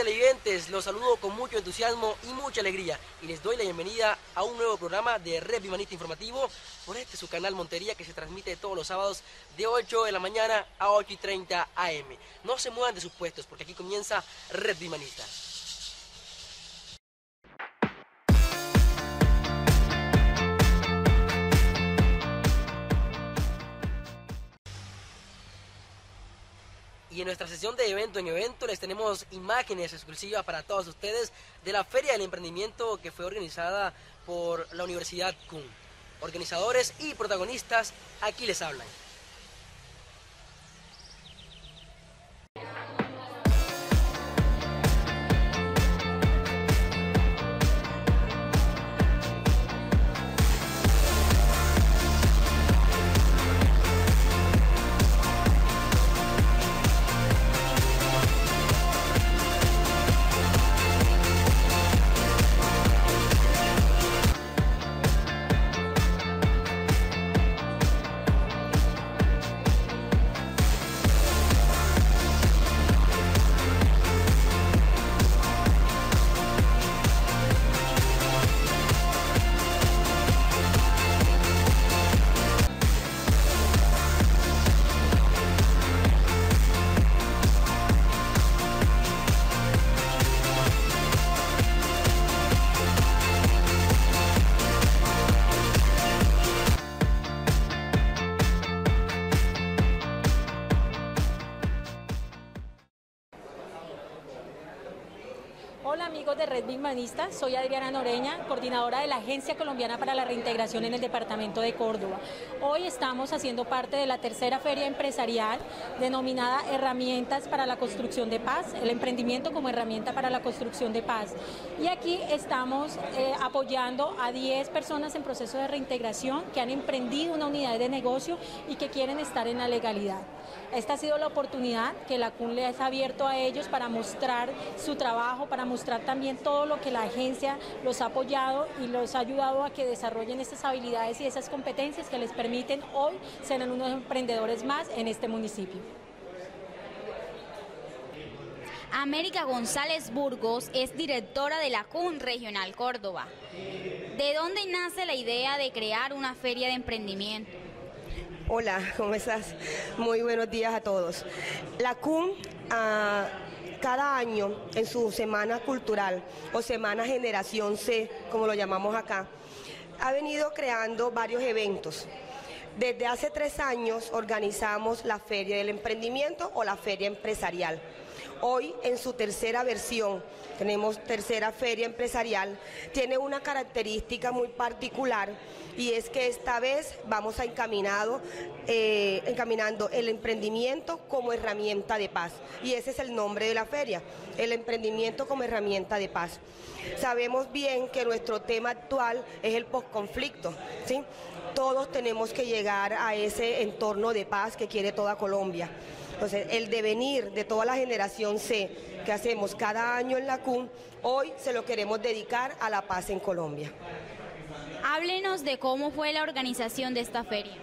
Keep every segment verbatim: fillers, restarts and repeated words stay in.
televidentes, los saludo con mucho entusiasmo y mucha alegría y les doy la bienvenida a un nuevo programa de Red Vimanista Informativo por este su canal Montería, que se transmite todos los sábados de ocho de la mañana a ocho y treinta a eme. No se muevan de sus puestos porque aquí comienza Red Vimanista. Y en nuestra sesión de evento en evento les tenemos imágenes exclusivas para todos ustedes de la Feria del Emprendimiento que fue organizada por la Universidad C U N. Organizadores y protagonistas, aquí les hablan. Hola amigos de Red Vimanista, soy Adriana Noreña, coordinadora de la Agencia Colombiana para la Reintegración en el Departamento de Córdoba. Hoy estamos haciendo parte de la tercera feria empresarial denominada Herramientas para la Construcción de Paz, el emprendimiento como herramienta para la construcción de paz. Y aquí estamos eh, apoyando a diez personas en proceso de reintegración que han emprendido una unidad de negocio y que quieren estar en la legalidad. Esta ha sido la oportunidad que la C U N les ha abierto a ellos para mostrar su trabajo, para mostrar también todo lo que la agencia los ha apoyado y los ha ayudado a que desarrollen estas habilidades y esas competencias que les permiten hoy ser unos emprendedores más en este municipio. América González Burgos es directora de la C U N Regional Córdoba. ¿De dónde nace la idea de crear una feria de emprendimiento? Hola, ¿cómo estás? Muy buenos días a todos. La C U N uh, cada año en su semana cultural o semana Generación C, como lo llamamos acá, ha venido creando varios eventos. Desde hace tres años organizamos la Feria del Emprendimiento o la Feria Empresarial. Hoy, en su tercera versión, tenemos tercera feria empresarial, tiene una característica muy particular y es que esta vez vamos a encaminado, eh, encaminando el emprendimiento como herramienta de paz. Y ese es el nombre de la feria, el emprendimiento como herramienta de paz. Sabemos bien que nuestro tema actual es el posconflicto, ¿sí? Todos tenemos que llegar a ese entorno de paz que quiere toda Colombia. Entonces, el devenir de toda la generación C que hacemos cada año en la C U N, hoy se lo queremos dedicar a la paz en Colombia. Háblenos de cómo fue la organización de esta feria.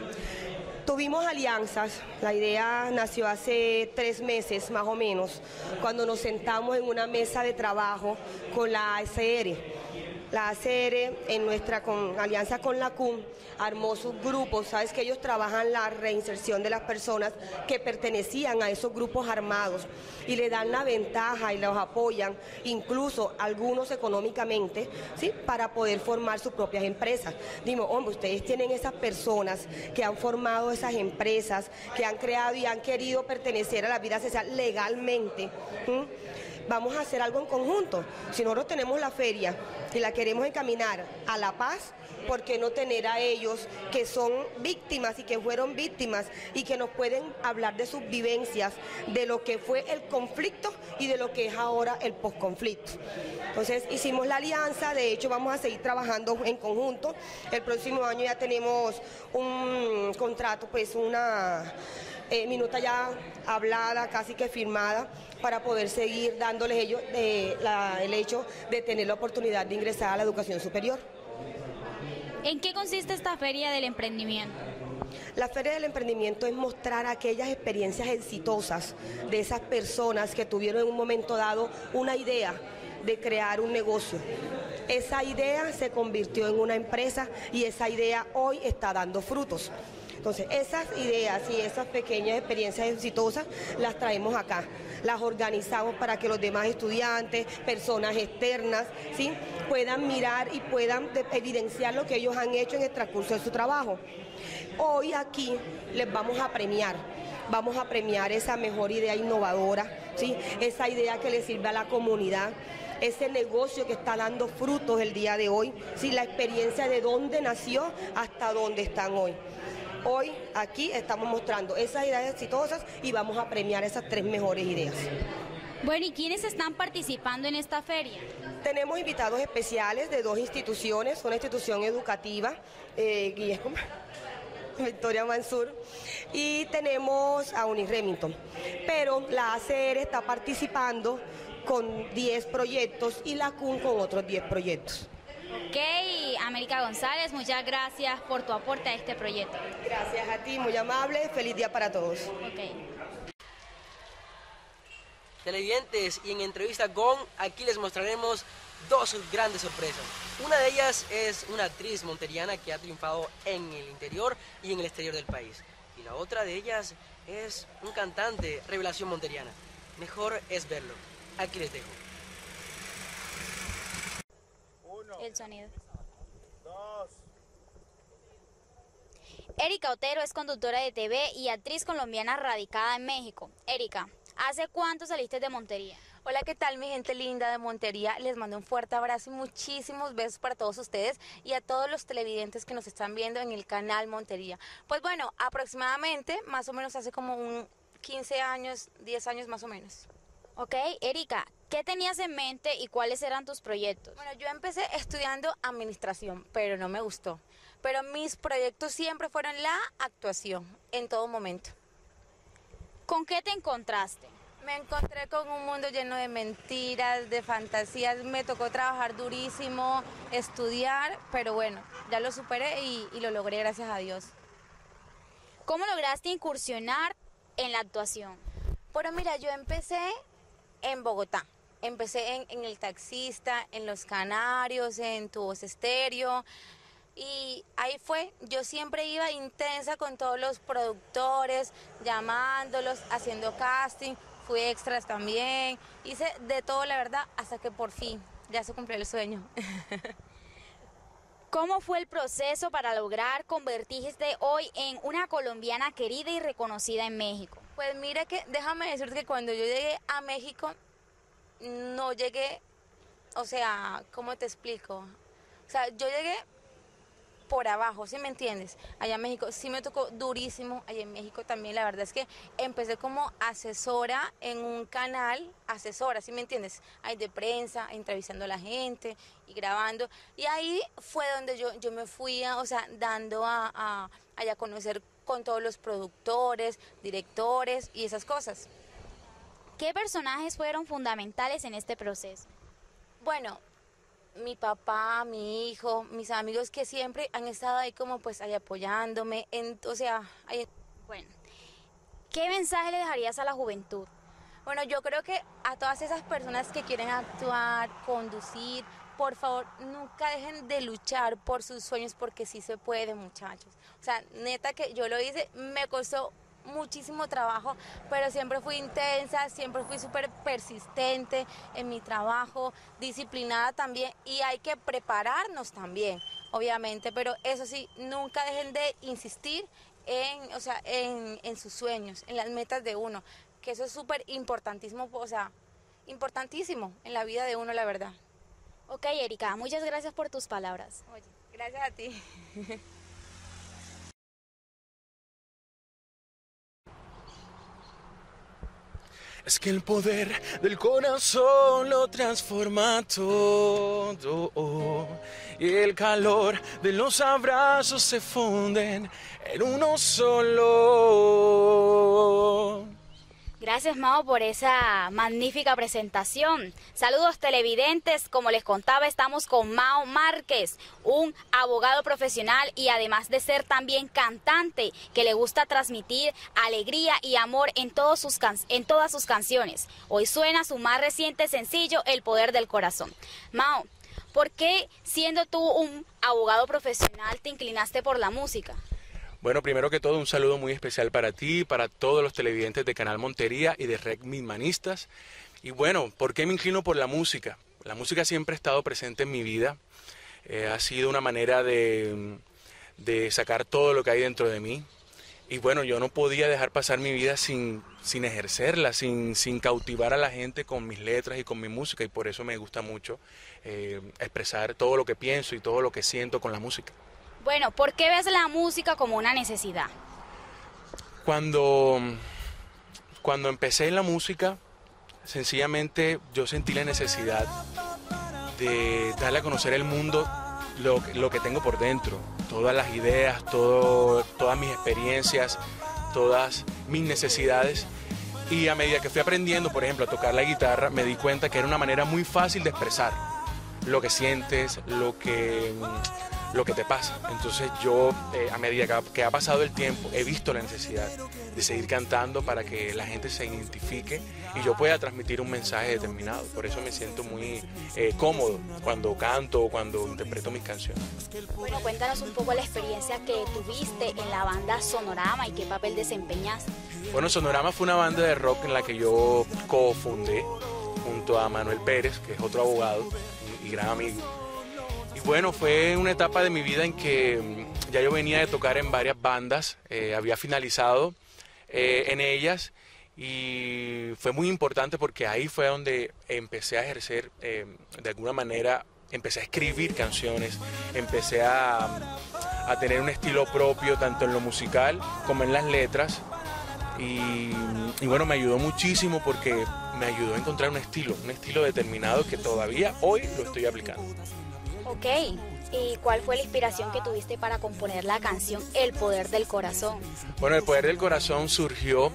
Tuvimos alianzas, la idea nació hace tres meses más o menos, cuando nos sentamos en una mesa de trabajo con la A C R. La A C R, en nuestra con, alianza con la C U N, armó sus grupos. Sabes que ellos trabajan la reinserción de las personas que pertenecían a esos grupos armados y le dan la ventaja y los apoyan, incluso algunos económicamente, ¿sí?, para poder formar sus propias empresas. Dimos, hombre, ustedes tienen esas personas que han formado esas empresas, que han creado y han querido pertenecer a la vida social legalmente. ¿Mm? Vamos a hacer algo en conjunto. Si nosotros tenemos la feria y la queremos encaminar a la paz, ¿por qué no tener a ellos que son víctimas y que fueron víctimas y que nos pueden hablar de sus vivencias, de lo que fue el conflicto y de lo que es ahora el posconflicto? Entonces hicimos la alianza, de hecho vamos a seguir trabajando en conjunto. El próximo año ya tenemos un contrato, pues una eh, minuta ya hablada, casi que firmada, para poder seguir dándoles ellos eh, la, el hecho de tener la oportunidad de ingresar a la educación superior. ¿En qué consiste esta feria del emprendimiento? La Feria del Emprendimiento es mostrar aquellas experiencias exitosas de esas personas que tuvieron en un momento dado una idea de crear un negocio. Esa idea se convirtió en una empresa y esa idea hoy está dando frutos. Entonces, esas ideas y esas pequeñas experiencias exitosas las traemos acá, las organizamos para que los demás estudiantes, personas externas, ¿sí?, puedan mirar y puedan evidenciar lo que ellos han hecho en el transcurso de su trabajo. Hoy aquí les vamos a premiar, vamos a premiar esa mejor idea innovadora, ¿sí?, esa idea que le sirve a la comunidad, ese negocio que está dando frutos el día de hoy, ¿sí?, la experiencia de dónde nació hasta dónde están hoy. Hoy aquí estamos mostrando esas ideas exitosas y vamos a premiar esas tres mejores ideas. Bueno, ¿y quiénes están participando en esta feria? Tenemos invitados especiales de dos instituciones, una institución educativa, eh, Guillermo, Victoria Mansur, y tenemos a Uni Remington. Pero la A C R está participando con diez proyectos y la C U N con otros diez proyectos. Ok, América González, muchas gracias por tu aporte a este proyecto. Gracias a ti, muy amable, feliz día para todos. Okay. Televidentes, y en entrevista con, aquí les mostraremos dos grandes sorpresas. Una de ellas es una actriz monteriana que ha triunfado en el interior y en el exterior del país. Y la otra de ellas es un cantante, revelación monteriana. Mejor es verlo. Aquí les dejo. El sonido. Dos. Erika Otero es conductora de T V y actriz colombiana radicada en México. Erika, ¿hace cuánto saliste de Montería? Hola, ¿qué tal mi gente linda de Montería? Les mando un fuerte abrazo y muchísimos besos para todos ustedes y a todos los televidentes que nos están viendo en el canal Montería. Pues bueno, aproximadamente, más o menos hace como un quince años, diez años más o menos. Ok, Erika, ¿qué tenías en mente y cuáles eran tus proyectos? Bueno, yo empecé estudiando administración, pero no me gustó. Pero mis proyectos siempre fueron la actuación, en todo momento. ¿Con qué te encontraste? Me encontré con un mundo lleno de mentiras, de fantasías. Me tocó trabajar durísimo, estudiar, pero bueno, ya lo superé y, y lo logré, gracias a Dios. ¿Cómo lograste incursionar en la actuación? Bueno, mira, yo empecé en Bogotá. Empecé en, en El Taxista, en Los Canarios, en Tu Voz Estéreo. Y ahí fue, yo siempre iba intensa con todos los productores, llamándolos, haciendo casting, fui extras también. Hice de todo, la verdad, hasta que por fin ya se cumplió el sueño. ¿Cómo fue el proceso para lograr convertirte hoy en una colombiana querida y reconocida en México? Pues mira que, déjame decirte que cuando yo llegué a México, no llegué, o sea, ¿cómo te explico? O sea, yo llegué por abajo, ¿sí me entiendes? Allá en México sí me tocó durísimo, allá en México también, la verdad es que empecé como asesora en un canal, asesora, ¿sí me entiendes? Ahí de prensa, entrevistando a la gente y grabando, y ahí fue donde yo, yo me fui, a, o sea, dando a, a, a conocer con todos los productores, directores y esas cosas. ¿Qué personajes fueron fundamentales en este proceso? Bueno, mi papá, mi hijo, mis amigos que siempre han estado ahí como pues ahí apoyándome, en, o sea, ahí... Bueno, ¿qué mensaje le dejarías a la juventud? Bueno, yo creo que a todas esas personas que quieren actuar, conducir, por favor, nunca dejen de luchar por sus sueños porque sí se puede, muchachos. O sea, neta que yo lo hice, me costó muchísimo trabajo, pero siempre fui intensa, siempre fui súper persistente en mi trabajo, disciplinada también, y hay que prepararnos también, obviamente, pero eso sí, nunca dejen de insistir en, o sea, en, en sus sueños, en las metas de uno, que eso es súper importantísimo, o sea, importantísimo en la vida de uno, la verdad. Ok, Erika, muchas gracias por tus palabras. Oye, gracias a ti. Es que el poder del corazón lo transforma todo, y el calor de los abrazos se funden en uno solo. Gracias, Mao, por esa magnífica presentación. Saludos televidentes, como les contaba, estamos con Mao Márquez, un abogado profesional y además de ser también cantante, que le gusta transmitir alegría y amor en, todos sus can en todas sus canciones. Hoy suena su más reciente sencillo, El Poder del Corazón. Mao, ¿por qué, siendo tú un abogado profesional, te inclinaste por la música? Bueno, primero que todo, un saludo muy especial para ti, para todos los televidentes de Canal Montería y de Red Humanistas. Y bueno, ¿por qué me inclino por la música? La música siempre ha estado presente en mi vida. Eh, ha sido una manera de, de sacar todo lo que hay dentro de mí. Y bueno, yo no podía dejar pasar mi vida sin, sin ejercerla, sin, sin cautivar a la gente con mis letras y con mi música. Y por eso me gusta mucho eh, expresar todo lo que pienso y todo lo que siento con la música. Bueno, ¿por qué ves la música como una necesidad? Cuando, cuando empecé en la música, sencillamente yo sentí la necesidad de darle a conocer al mundo lo, lo que tengo por dentro, todas las ideas, todo, todas mis experiencias, todas mis necesidades. Y a medida que fui aprendiendo, por ejemplo, a tocar la guitarra, me di cuenta que era una manera muy fácil de expresar lo que sientes, lo que... lo que te pasa. Entonces yo, eh, a medida que ha pasado el tiempo, he visto la necesidad de seguir cantando para que la gente se identifique y yo pueda transmitir un mensaje determinado. Por eso me siento muy eh, cómodo cuando canto o cuando interpreto mis canciones. Bueno, cuéntanos un poco la experiencia que tuviste en la banda Sonorama y qué papel desempeñaste. Bueno, Sonorama fue una banda de rock en la que yo cofundé junto a Manuel Pérez, que es otro abogado y gran amigo. Y bueno, fue una etapa de mi vida en que ya yo venía de tocar en varias bandas, eh, había finalizado eh, en ellas y fue muy importante porque ahí fue donde empecé a ejercer, eh, de alguna manera, empecé a escribir canciones, empecé a, a tener un estilo propio tanto en lo musical como en las letras y, y bueno, me ayudó muchísimo porque me ayudó a encontrar un estilo, un estilo determinado que todavía hoy lo estoy aplicando. Ok, ¿y cuál fue la inspiración que tuviste para componer la canción El Poder del Corazón? Bueno, El Poder del Corazón surgió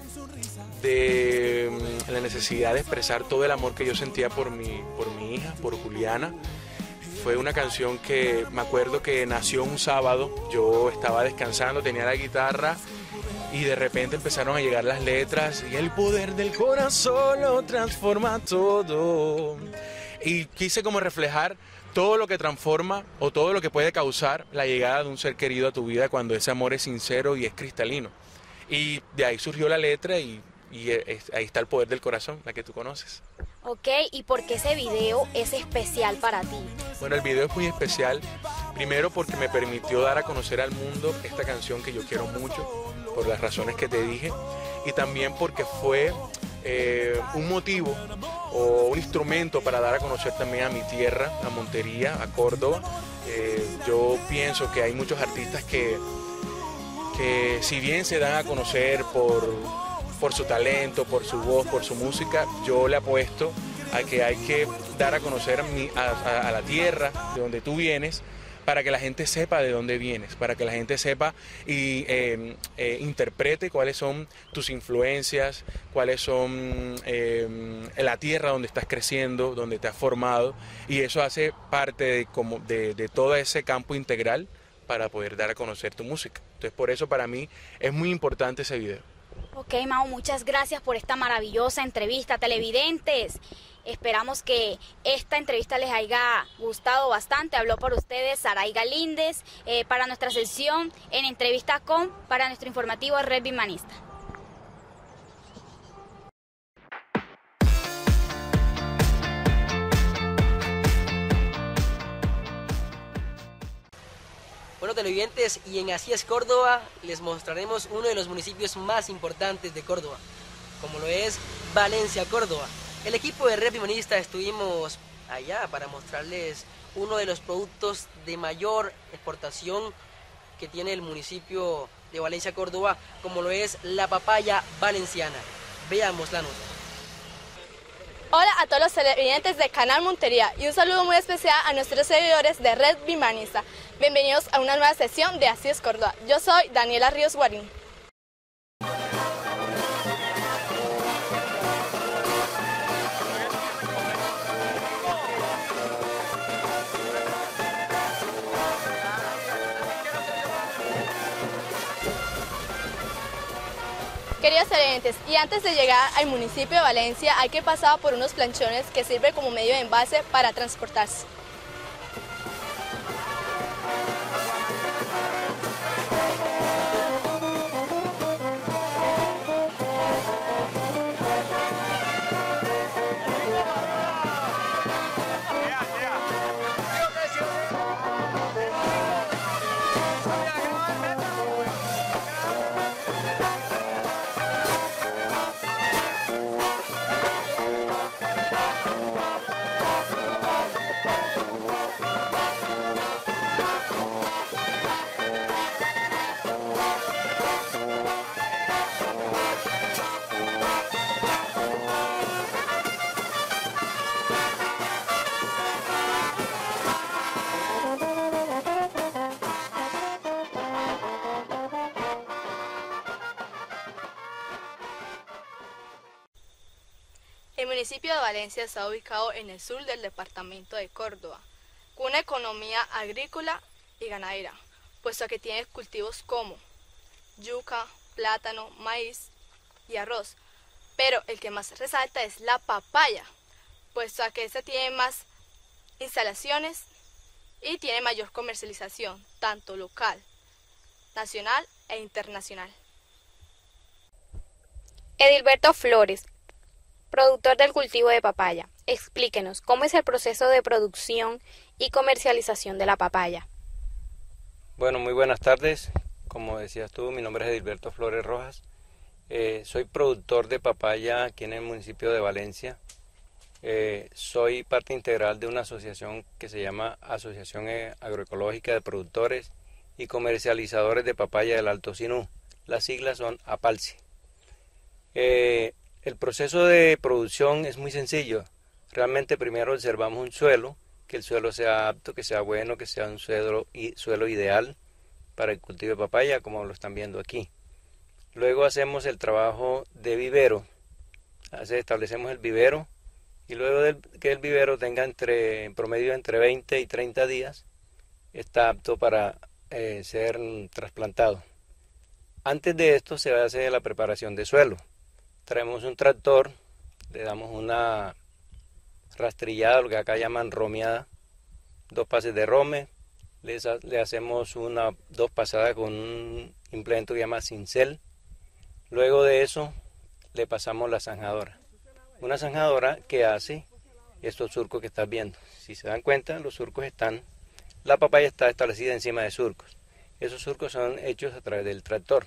de la necesidad de expresar todo el amor que yo sentía por mi, por mi hija, por Juliana. Fue una canción que me acuerdo que nació un sábado, yo estaba descansando, tenía la guitarra y de repente empezaron a llegar las letras y el poder del corazón lo transforma todo. Y quise como reflejar todo lo que transforma o todo lo que puede causar la llegada de un ser querido a tu vida cuando ese amor es sincero y es cristalino. Y de ahí surgió la letra y, y es, ahí está El Poder del Corazón, la que tú conoces. Ok, ¿y por qué ese video es especial para ti? Bueno, el video es muy especial, primero porque me permitió dar a conocer al mundo esta canción que yo quiero mucho, por las razones que te dije, y también porque fue eh, un motivo o un instrumento para dar a conocer también a mi tierra, a Montería, a Córdoba. Eh, yo pienso que hay muchos artistas que, que si bien se dan a conocer por, por su talento, por su voz, por su música, yo le apuesto a que hay que dar a conocer a, mi, a, a, a la tierra de donde tú vienes, para que la gente sepa de dónde vienes, para que la gente sepa y eh, eh, interprete cuáles son tus influencias, cuáles son eh, la tierra donde estás creciendo, donde te has formado, y eso hace parte de, como de, de todo ese campo integral para poder dar a conocer tu música. Entonces por eso para mí es muy importante ese video. Ok, Mao, muchas gracias por esta maravillosa entrevista, televidentes. Esperamos que esta entrevista les haya gustado bastante. Habló por ustedes Saray Galíndez eh, para nuestra sesión en Entrevista con, para nuestro informativo Red Humanista. Bueno, televidentes, y en Así es Córdoba les mostraremos uno de los municipios más importantes de Córdoba, como lo es Valencia, Córdoba. El equipo de Red Humanista estuvimos allá para mostrarles uno de los productos de mayor exportación que tiene el municipio de Valencia, Córdoba, como lo es la papaya valenciana. Veamos la nota. Hola a todos los televidentes de Canal Montería y un saludo muy especial a nuestros seguidores de Red Humanista. Bienvenidos a una nueva sesión de Así es Córdoba. Yo soy Daniela Ríos Guarín. Queridos televidentes, y antes de llegar al municipio de Valencia hay que pasar por unos planchones que sirven como medio de envase para transportarse. El municipio de Valencia está ubicado en el sur del departamento de Córdoba, con una economía agrícola y ganadera, puesto que tiene cultivos como yuca, plátano, maíz y arroz, pero el que más resalta es la papaya, puesto que esta tiene más instalaciones y tiene mayor comercialización, tanto local, nacional e internacional. Edilberto Flores, productor del cultivo de papaya, explíquenos cómo es el proceso de producción y comercialización de la papaya. Bueno, muy buenas tardes. Como decías tú, mi nombre es Edilberto Flores Rojas. Eh, soy productor de papaya aquí en el municipio de Valencia. Eh, soy parte integral de una asociación que se llama Asociación Agroecológica de Productores y Comercializadores de Papaya del Alto Sinú. Las siglas son APALSI. Eh, El proceso de producción es muy sencillo. Realmente primero observamos un suelo, que el suelo sea apto, que sea bueno, que sea un suelo, suelo ideal para el cultivo de papaya, como lo están viendo aquí. Luego hacemos el trabajo de vivero. Establecemos el vivero y luego de que el vivero tenga entre, en promedio entre veinte y treinta días, está apto para eh, ser trasplantado. Antes de esto se hace la preparación de suelo. Traemos un tractor, le damos una rastrillada, lo que acá llaman romeada, dos pases de rome, le, le hacemos una, dos pasadas con un implemento que se llama cincel. Luego de eso le pasamos la zanjadora. Una zanjadora que hace estos surcos que estás viendo. Si se dan cuenta, los surcos están, la papaya está establecida encima de surcos. Esos surcos son hechos a través del tractor.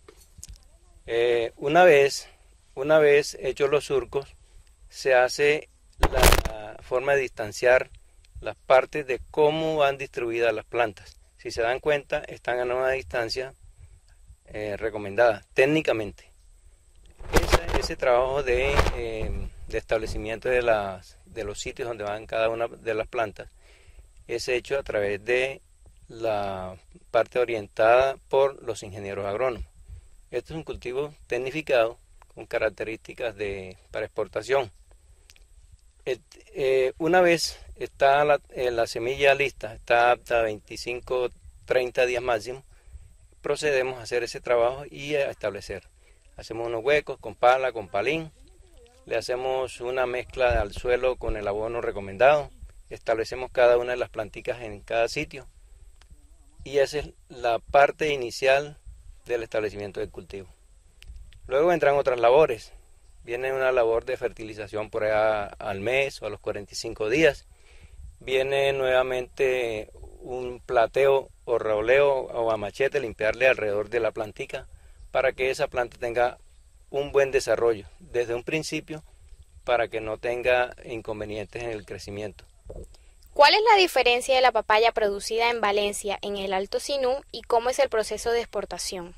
Eh, una vez... Una vez hechos los surcos, se hace la forma de distanciar las partes de cómo van distribuidas las plantas. Si se dan cuenta, están a una distancia eh, recomendada técnicamente. Ese, ese trabajo de, eh, de establecimiento de, las, de los sitios donde van cada una de las plantas es hecho a través de la parte orientada por los ingenieros agrónomos. Este es un cultivo tecnificado con características de, para exportación. Et, eh, una vez está la, eh, la semilla lista, está apta a veinticinco, treinta días máximo, procedemos a hacer ese trabajo y a establecer. Hacemos unos huecos con pala, con palín, le hacemos una mezcla al suelo con el abono recomendado, establecemos cada una de las planticas en cada sitio y esa es la parte inicial del establecimiento del cultivo. Luego entran otras labores. Viene una labor de fertilización por allá al mes o a los cuarenta y cinco días. Viene nuevamente un plateo o rauleo o a machete, limpiarle alrededor de la plantica para que esa planta tenga un buen desarrollo desde un principio para que no tenga inconvenientes en el crecimiento. ¿Cuál es la diferencia de la papaya producida en Valencia en el Alto Sinú y cómo es el proceso de exportación?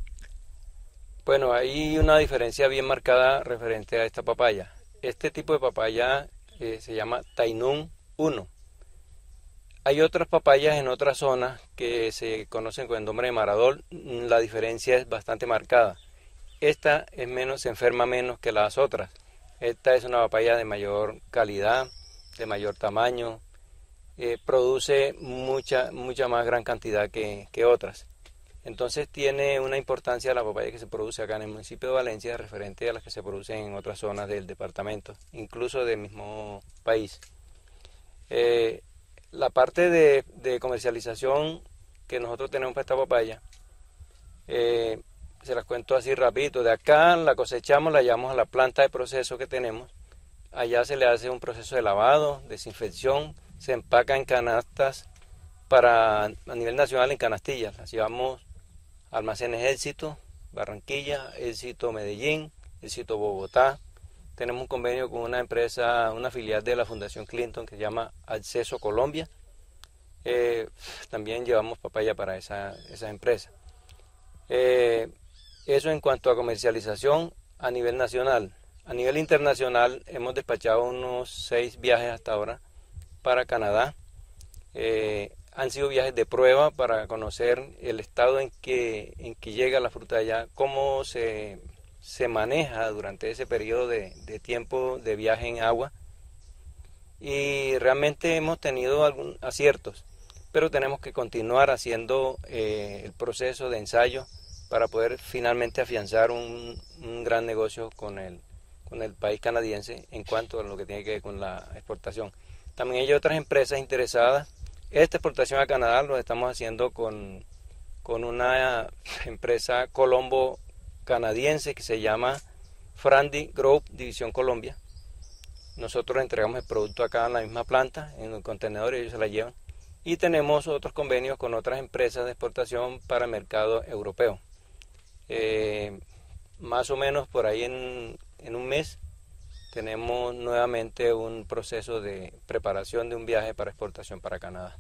Bueno, hay una diferencia bien marcada referente a esta papaya. Este tipo de papaya eh, se llama Tainún uno. Hay otras papayas en otras zonas que se conocen con el nombre de Maradol. La diferencia es bastante marcada. Esta es menos, se enferma menos que las otras. Esta es una papaya de mayor calidad, de mayor tamaño, eh, produce mucha, mucha más gran cantidad que, que otras. Entonces tiene una importancia la papaya que se produce acá en el municipio de Valencia referente a las que se producen en otras zonas del departamento, incluso del mismo país. Eh, la parte de, de comercialización que nosotros tenemos para esta papaya, eh, se las cuento así rapidito. De acá la cosechamos, la llevamos a la planta de proceso que tenemos. Allá se le hace un proceso de lavado, desinfección, se empaca en canastas para a nivel nacional en canastillas. Las llevamos a almacenes Éxito, Barranquilla, Éxito Medellín, Éxito Bogotá. Tenemos un convenio con una empresa, una filial de la Fundación Clinton que se llama Acceso Colombia. Eh, también llevamos papaya para esa, esa empresa. Eh, eso en cuanto a comercialización a nivel nacional. A nivel internacional hemos despachado unos seis viajes hasta ahora para Canadá. Eh, han sido viajes de prueba para conocer el estado en que, en que llega la fruta allá, cómo se, se maneja durante ese periodo de, de tiempo de viaje en agua. Y realmente hemos tenido algunos aciertos, pero tenemos que continuar haciendo eh, el proceso de ensayo para poder finalmente afianzar un, un gran negocio con el, con el país canadiense en cuanto a lo que tiene que ver con la exportación. También hay otras empresas interesadas. Esta exportación a Canadá lo estamos haciendo con, con una empresa colombo canadiense que se llama Frandy Group División Colombia. Nosotros entregamos el producto acá en la misma planta, en el contenedor, y ellos se la llevan. Y tenemos otros convenios con otras empresas de exportación para el mercado europeo. Eh, más o menos por ahí en, en un mes tenemos nuevamente un proceso de preparación de un viaje para exportación para Canadá.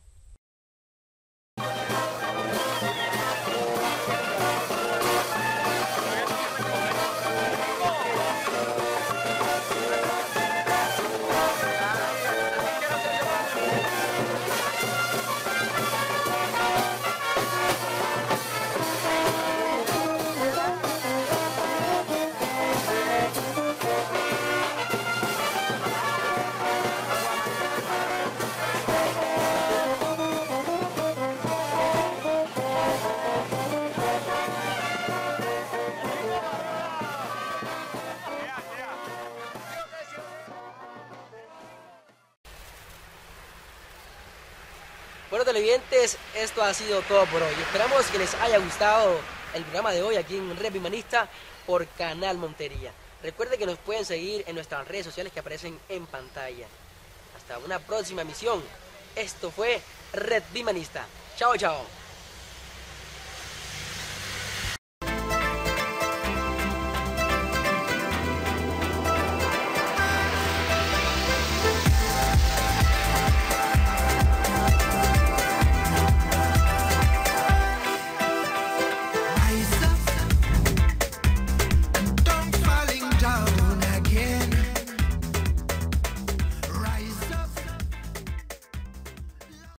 Bueno, televidentes, esto ha sido todo por hoy. Esperamos que les haya gustado el programa de hoy aquí en Red Bimanista por Canal Montería. Recuerden que nos pueden seguir en nuestras redes sociales que aparecen en pantalla. Hasta una próxima emisión. Esto fue Red Bimanista. Chao, chao.